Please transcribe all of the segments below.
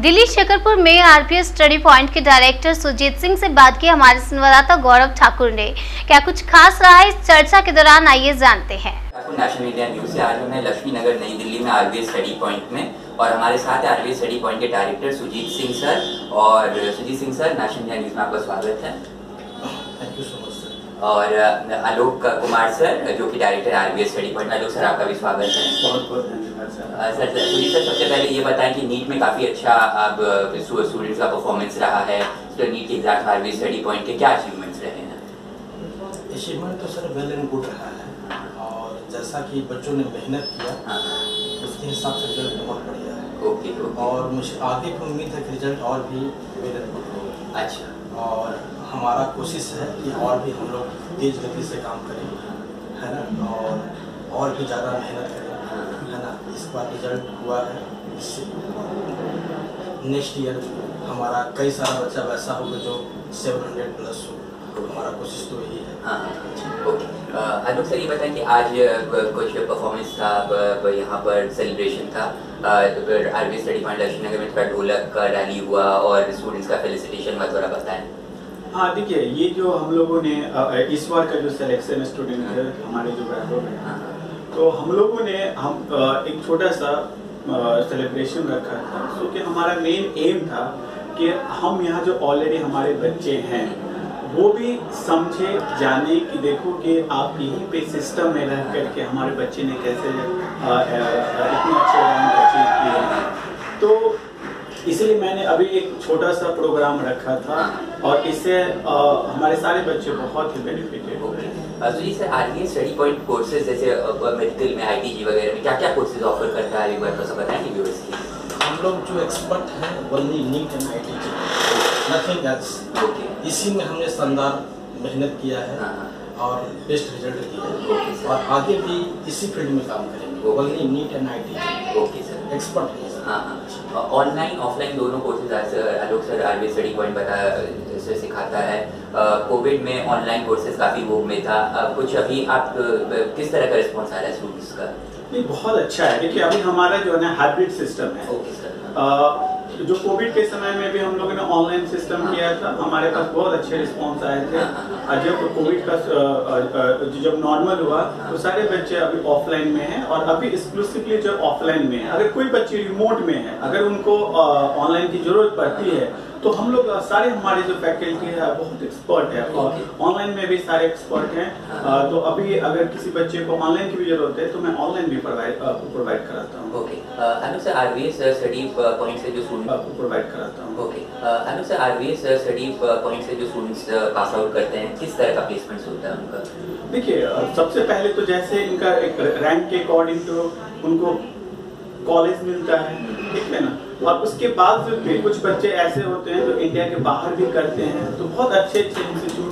दिल्ली शकरपुर में RPS study point के director Sujit Singh से बात की हमारे संवाददाता गौरव ठाकुर ने। क्या कुछ खास रहा इस चर्चा के दौरान, आइए जानते हैं। नेशनल इंडिया न्यूज से आज मैं लक्ष्मी नगर नई दिल्ली में आरपीएस स्टडी पॉइंट में, और हमारे साथ आरपीएस स्टडी पॉइंट के डायरेक्टर सुजीत सिंह सर। और Sujit Singh sir, national India news में आपका स्वागत है। Thank you so much sir. और आलोक कुमार सर, जो कि director RPS study point. Alok sir, आपका भी स्वागत है। बहुत बहुत धन्यवाद सर। सुजीत सर, सबसे पहले ये बताएं कि नीट में काफी अच्छा अब स्टूडेंट्स का परफॉर्मेंस रहा है, तो नीट के एग्जाम आरपीएस स्टडी पॉइंट के क्या अचीवमेंट्स रहे हैं? अचीवमेंट तो सर वेल एंड गुड रहा है, और जैसा कि बच्चों ने मेहनत किया उसके हिसाब से रिजल्ट बहुत बढ़िया है। ओके। और मुझे आगे की उम्मीद है कि रिजल्ट और भी वेल एंड गुड होगा। अच्छा। और हमारा कोशिश है कि और भी हम लोग तेज गति से काम करें, है ना, और भी ज़्यादा मेहनत करें, है ना। इस बार रिजल्ट हुआ है, इससे नेक्स्ट ईयर हमारा कई सारा बच्चा वैसा होगा जो 700 प्लस हो। हमारा कोशिश तो यही है। हाँ, ओके। आलोक सर, ये बताएं कि आज कुछ परफॉर्मेंस था, यहाँ पर सेलिब्रेशन था RPS study point Laxmi Nagar में, थोड़ा ढोलक का रैली हुआ और स्टूडेंट्स का फेलिसिटेशन हुआ, थोड़ा बताएं। हाँ, देखिए, ये जो हम लोगों ने इस बार का जो सिलेक्शन स्टूडेंट है हमारे जो बैठो में, तो हम लोगों ने एक छोटा सा सेलिब्रेशन रखा था। सो कि हमारा मेन एम था कि हम यहाँ जो ऑलरेडी हमारे बच्चे हैं वो भी समझे, जाने कि देखो कि आप यहीं पे सिस्टम में रह करके हमारे बच्चे ने कैसे इतने अच्छे रैंक अचीव किए। तो इसलिए मैंने अभी एक छोटा सा प्रोग्राम रखा था, और इससे हमारे सारे बच्चे बहुत ही बेनिफिटेड हो गए। जी sir, RPS study point courses जैसे मेडिकल में, आईटीजी वगैरह में क्या क्या कोर्सेज ऑफर करता है, एक बार तो सब बताएंगे व्यूअर्स की। हम लोग जो एक्सपर्ट हैं only NEET and ITG, nothing else. इसी में हमने शानदार मेहनत किया है और बेस्ट रिजल्ट दिया है, और आगे भी इसी फील्ड में काम करेंगे, only NEET and ITG. Okay sir, expert है। हाँ, ऑनलाइन ऑफलाइन दोनों courses Alok sir RPS study point से सिखाता है। कोविड में ऑनलाइन कोर्सेज काफी वो में था, कुछ अभी आप किस तरह का रिस्पॉन्स आ रहा है स्टूडेंट्स का? नहीं, बहुत अच्छा है। देखिए, अभी हमारा जो है ना हाइब्रिड सिस्टम है। Okay sir. जो कोविड के समय में भी हम लोगों ने ऑनलाइन सिस्टम किया था, हमारे पास बहुत अच्छे रिस्पांस आए थे। जब कोविड का जब नॉर्मल हुआ तो सारे बच्चे अभी ऑफलाइन में हैं, और अभी एक्सक्लूसिवली जो ऑफलाइन में है। अगर कोई बच्चे रिमोट में है, अगर उनको ऑनलाइन की जरूरत पड़ती है, तो हम लोग सारे हमारे जो फैकल्टी है बहुत एक्सपर्ट है, और ऑनलाइन में भी सारे एक्सपर्ट हैं। तो अभी अगर किसी बच्चे को ऑनलाइन की भी जरूरत है तो मैं ऑनलाइन भी प्रोवाइड कराता हूँ। Okay. Anuj sir, RPS study point से जो स्टूडेंट प्रोवाइड कराता हूँ। Okay. Anuj sir, RPS study point से जो स्टूडेंट्स पास आउट करते हैं, किस तरह का प्लेसमेंट्स होता है उनका? देखिए, सबसे पहले तो जैसे इनका एक रैंक के अकॉर्डिंग तो उनको कॉलेज मिलता है, ठीक है ना। और उसके बाद जो कुछ बच्चे ऐसे होते हैं जो इंडिया के बाहर भी करते हैं, तो बहुत अच्छे इंस्टीट्यूट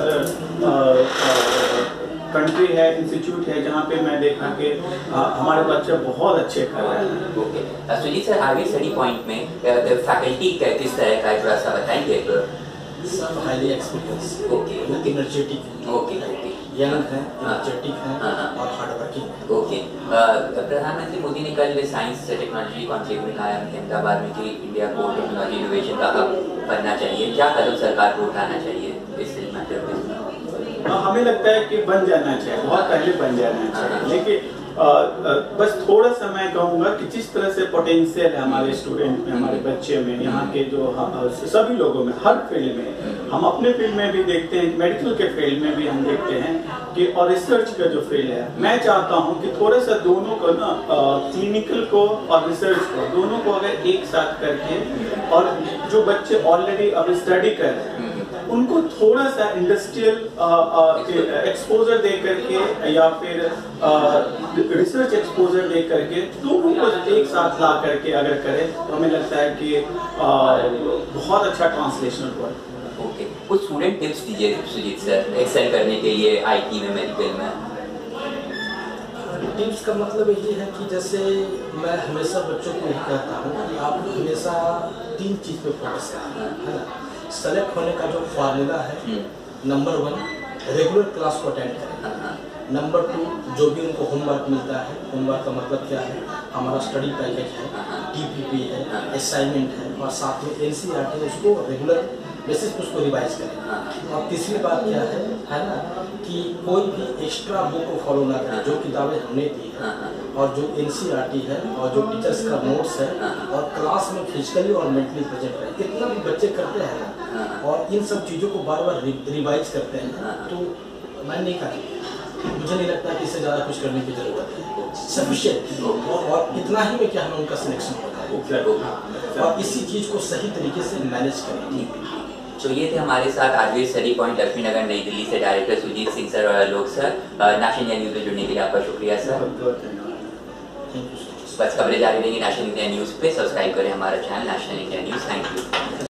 से कंट्री है, इंस्टीट्यूट है, जहाँ पे मैं देखा कि हमारे बच्चे बहुत अच्छे कर रहे हैं। Okay. Sujit sir, RPS study point में फैकल्टी किस तरह का, थोड़ा सा बताएंगे? सब हाईली एक्सपीरियंस, एनर्जेटिक, यंग है, एनर्जेटिक है, और हार्ड वर्किंग है। ओके। प्रधानमंत्री मोदी ने कल साइंस टेक्नोलॉजी कॉन्क्लेव में कहा है अहमदाबाद में कि इंडिया को टेक्नोलॉजी इनोवेशन का हब बनना चाहिए। क्या कदम सरकार को उठाना चाहिए इस मैटर में? हमें लगता है कि बन जाना चाहिए, बहुत पहले बन जाना चाहिए, लेकिन बस थोड़ा सा मैं कहूँगा कि जिस तरह से पोटेंशियल है हमारे स्टूडेंट में, हमारे बच्चे में, यहाँ के जो सभी लोगों में, हर फील्ड में, हम अपने फील्ड में भी देखते हैं, मेडिकल के फील्ड में भी हम देखते हैं कि, और रिसर्च का जो फील्ड है, मैं चाहता हूँ कि थोड़ा सा दोनों को ना, क्लिनिकल को और रिसर्च को, दोनों को अगर एक साथ करके, और जो बच्चे ऑलरेडी अब स्टडी कर रहे हैं उनको थोड़ा सा इंडस्ट्रियल एक्सपोजर दे करके, या फिर रिसर्च एक्सपोजर दे करके, दोनों को एक साथ ला करके अगर करें तो हमें लगता है कि बहुत अच्छा ट्रांसलेशनल हुआ। ओके। कुछ स्टूडेंट टिप्स दीजिए सुजीत सर, एक्सेल करने के लिए आईटी में, मेडिकल में। टिप्स का मतलब यही है कि जैसे मैं हमेशा बच्चों को यही कहता हूँ कि आप हमेशा 3 चीज़ पे फोकस करें, है ना। सेलेक्ट होने का जो फार्मूला है, नंबर 1 रेगुलर क्लास को अटेंड करें, नंबर 2, जो भी उनको होमवर्क मिलता है, होमवर्क का मतलब क्या है, हमारा स्टडी पैकेज है, TPP है, असाइनमेंट है, और साथ में NCERT है, उसको रेगुलर बेसिस पे उसको रिवाइज करें। और तीसरी बात क्या है ना, कि कोई भी एक्स्ट्रा बुक को फॉलो ना करें, जो किताबें हमने दी है और जो NCERT है और जो टीचर्स का नोट्स है, और क्लास में फिजिकली और मेंटली प्रेजेंट रहे। कितना भी बच्चे करते हैं ना, और इन सब चीज़ों को बार बार रिवाइज करते हैं, तो मैं नहीं कहता, मुझे नहीं लगता कि इससे ज़्यादा कुछ करने की ज़रूरत है, सफिशिएंट। और इतना ही में क्या हमें उनका सिलेक्शन होता है, और इसी चीज़ को सही तरीके से मैनेज करें। तो ये थे हमारे साथ RBS study point Laxmi Nagar नई दिल्ली से डायरेक्टर सुजीत सिंह सर और Alok sir. National India news में जुड़ने के लिए आपका शुक्रिया सर। बस खबरें जारी रहेंगी नेशनल इंडिया न्यूज़ पे। सब्सक्राइब करें हमारा channel national India news. Thank you.